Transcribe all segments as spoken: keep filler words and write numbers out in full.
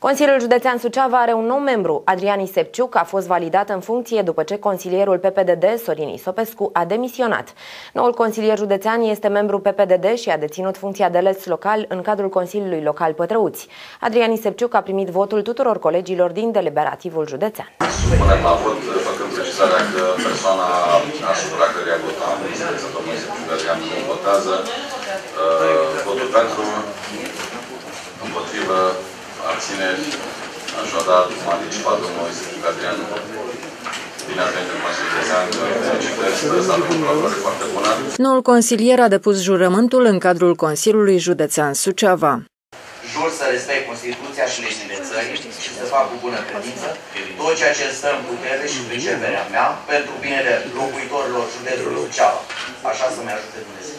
Consiliul Județean Suceava are un nou membru. Adrian Isepciuc a fost validat în funcție după ce consilierul P P D D, Sorin Isopescu, a demisionat. Noul consilier județean este membru P P D D și a deținut funcția de les local în cadrul Consiliului Local Pătrăuți. Adrian Isepciuc a primit votul tuturor colegilor din deliberativul județean. Supunem la vot, făcând precizarea că persoana asupra căreia votam, este domnul Isepciuc Adrian, nu votează. Votul pentru, împotrivă, abțineri, așadar, m-a anticipat domnul Isepciuc Adrian. Bine ați venit în Consiliul Județean, felicitări, sper să avem o colaborare foarte bună. Noul consilier a depus jurământul în cadrul Consiliului Județean Suceava. Jur să respect Constituția și legile țării și să fac cu bună credință tot ceea ce stă în putere și priceperea mea pentru binele locuitorilor județului Suceava. Așa să-mi ajute Dumnezeu.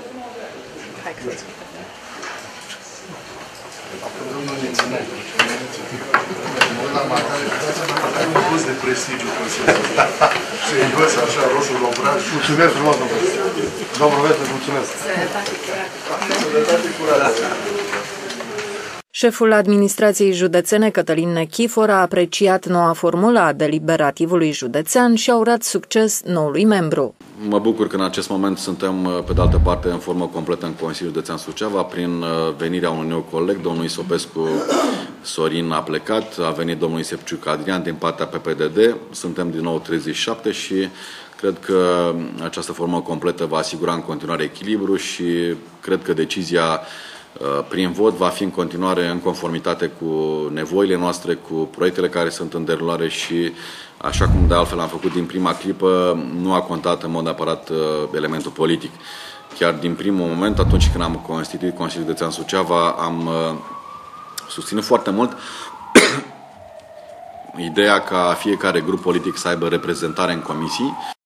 de prestigiu serios, așa, roșu la obraj. Mulțumesc frumos, domnule. Domnul Vete, mulțumesc. Sănătate curată. Șeful administrației județene, Cătălin Nechifor, a apreciat noua formulă a deliberativului județean și a urat succes noului membru. Mă bucur că în acest moment suntem, pe de altă parte, în formă completă în Consiliul Județean Suceava, prin venirea unui nou coleg, domnul Isopescu Sorin a plecat, a venit domnul Isepciuc Adrian din partea P P D D, suntem din nou treizeci și șapte și cred că această formă completă va asigura în continuare echilibru și cred că decizia prin vot va fi în continuare în conformitate cu nevoile noastre, cu proiectele care sunt în derulare și, așa cum de altfel am făcut din prima clipă, nu a contat în mod neapărat elementul politic. Chiar din primul moment, atunci când am constituit Consiliul Județean Suceava, am susținut foarte mult ideea ca fiecare grup politic să aibă reprezentare în comisii.